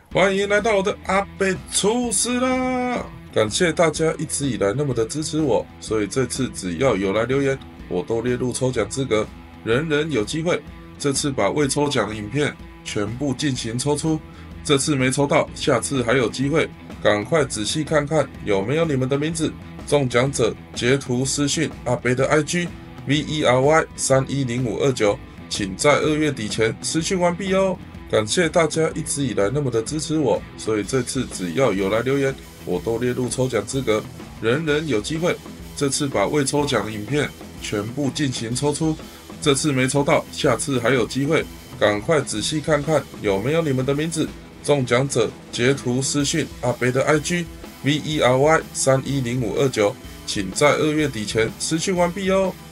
欢迎来到我的阿贝出事啦！感谢大家一直以来那么的支持我，所以这次只要有来留言，我都列入抽奖资格，人人有机会。这次把未抽奖的影片全部进行抽出，这次没抽到，下次还有机会，赶快仔细看看有没有你们的名字。中奖者截图私讯阿贝的 IG VERY310529，请在2月底前私讯完毕哦。感谢大家一直以来那么的支持我，所以这次只要有来留言，我都列入抽奖资格，人人有机会。这次把未抽奖的影片全部进行抽出，这次没抽到，下次还有机会，赶快仔细看看有没有你们的名字。中奖者截图私讯阿北的 IG VERY310529，请在2月底前私讯完毕哦。